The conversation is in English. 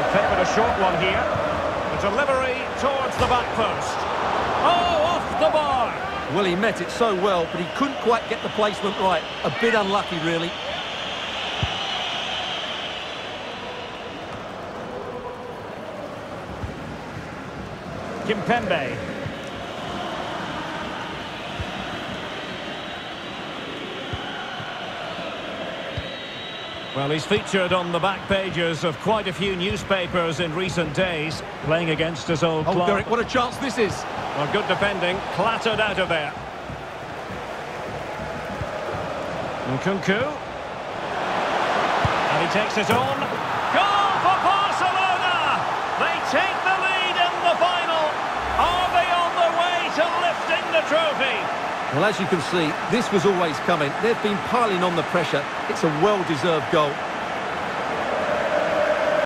Favoured a short one here. The delivery towards the back post. Oh, off the bar. Well, he met it so well, but he couldn't quite get the placement right. A bit unlucky, really. Kimpembe. Well, he's featured on the back pages of quite a few newspapers in recent days, playing against his old club. Oh, Derek, what a chance this is. Well, good defending, clattered out of there. Nkunku. And he takes it on. Goal for Barcelona! They take the lead in the final. Are they on the way to lifting the trophy? Well, as you can see, this was always coming. They've been piling on the pressure. It's a well-deserved goal.